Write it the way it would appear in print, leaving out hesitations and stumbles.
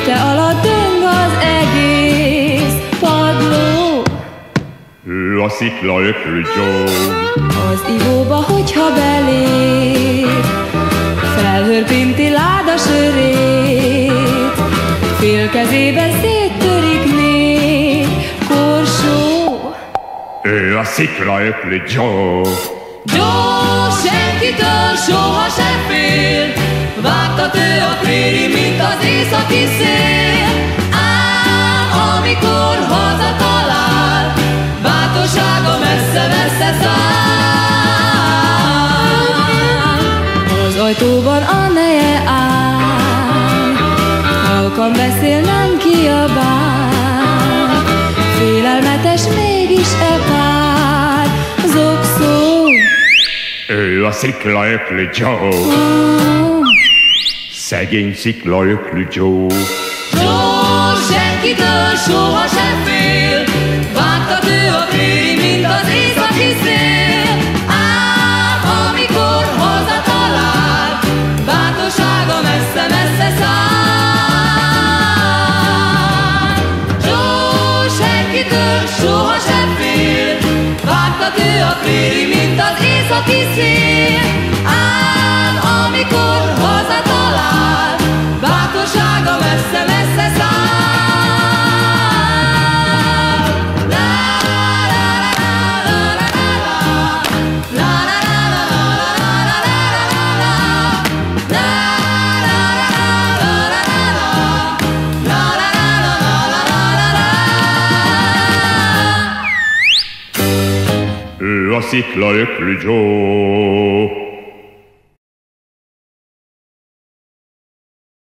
Teste alatt döng az egész padló. Ő a sziklaöklű Joe. Az ivóba, hogyha belép, felhörpinti láda sörét, fél kezében széttörik négy korsó. Ő a sziklaöklű Joe. Joe senkitől sohasem fél, vágtat ő a préri, mint az északi szél. Ám amikor hazatalál, bátorsága messze-messze száll. Az ajtóban a neje áll, halkan beszél, nem kiabál, félelmetes mégis e pár zokszó. Ő a sziklaöklű Joe. Szegény sziklaöklű Joe. Joe senkitől sohasem fél, vágtat ő a préri, mint az északi szél. Ám amikor hazatalál, bátorsága messze-messze száll. Joe senkitől sohasem fél, vágtat ő a préri, mint az északi szél. Ám amikor hazatalál, bátorsága messze-messze száll. Ő a sziklaöklű Joe.